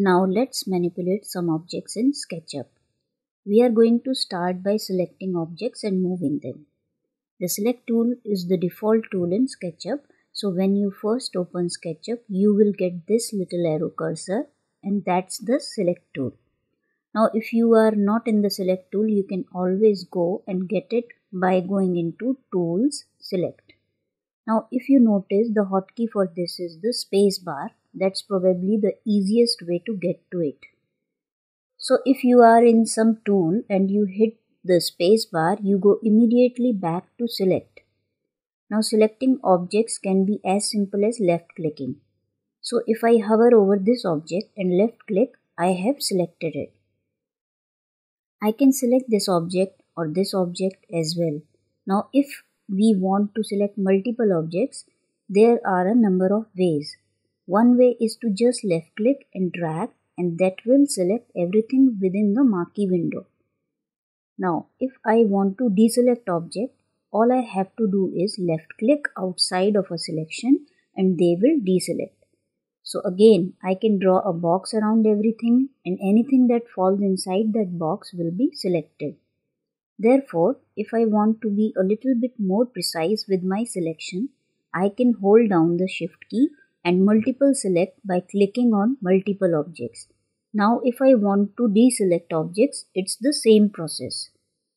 Now let's manipulate some objects in SketchUp. We are going to start by selecting objects and moving them. The select tool is the default tool in SketchUp. So when you first open SketchUp, you will get this little arrow cursor, and that's the select tool. Now if you are not in the select tool, you can always go and get it by going into Tools, Select. Now if you notice, the hotkey for this is the space bar. That's probably the easiest way to get to it. So if you are in some tool and you hit the space bar, you go immediately back to select. Now selecting objects can be as simple as left clicking. So if I hover over this object and left click, I have selected it. I can select this object or this object as well. Now if we want to select multiple objects, there are a number of ways. One way is to just left click and drag, and that will select everything within the marquee window. Now if I want to deselect object, all I have to do is left click outside of a selection and they will deselect. So again, I can draw a box around everything, and anything that falls inside that box will be selected. Therefore, if I want to be a little bit more precise with my selection, I can hold down the Shift key and multiple select by clicking on multiple objects. Now if I want to deselect objects, it's the same process.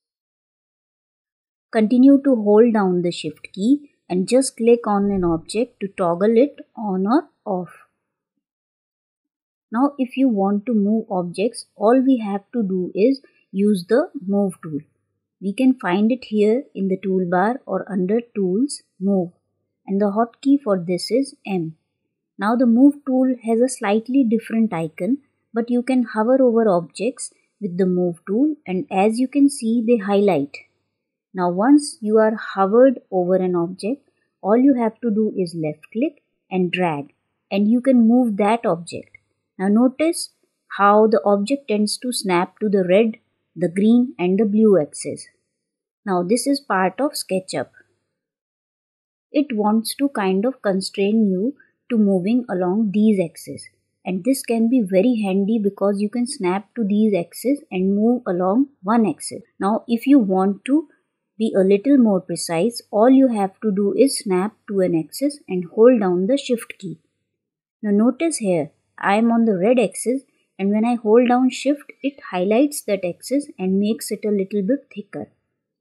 Continue to hold down the Shift key and just click on an object to toggle it on or off. Now if you want to move objects, all we have to do is use the Move tool. We can find it here in the toolbar or under Tools, Move, and the hotkey for this is M. Now the Move tool has a slightly different icon, but you can hover over objects with the Move tool, and as you can see, they highlight. Now once you are hovered over an object, all you have to do is left click and drag, and you can move that object. Now notice how the object tends to snap to the red, the green and the blue axis. Now this is part of SketchUp. It wants to kind of constrain you to moving along these axes, and this can be very handy because you can snap to these axes and move along one axis. Now if you want to be a little more precise, all you have to do is snap to an axis and hold down the Shift key. Now notice here, I am on the red axis, and when I hold down Shift, it highlights that axis and makes it a little bit thicker.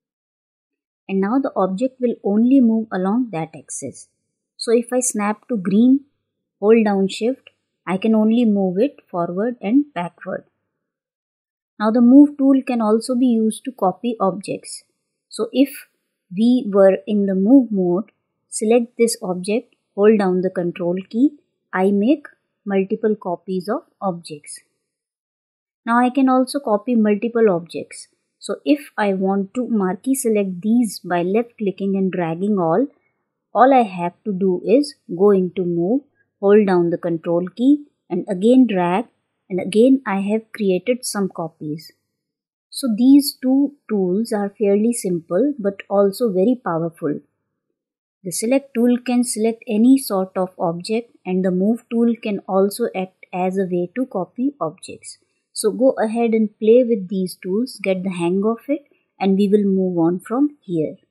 And now the object will only move along that axis. So if I snap to green, hold down Shift, I can only move it forward and backward. Now the Move tool can also be used to copy objects. So if we were in the Move mode, select this object, hold down the Control key, I make multiple copies of objects. Now I can also copy multiple objects. So if I want to marquee select these by left clicking and dragging all I have to do is go into Move, hold down the Control key and again drag, and again I have created some copies. So these two tools are fairly simple but also very powerful. The Select tool can select any sort of object, and the Move tool can also act as a way to copy objects. So go ahead and play with these tools, get the hang of it, and we will move on from here.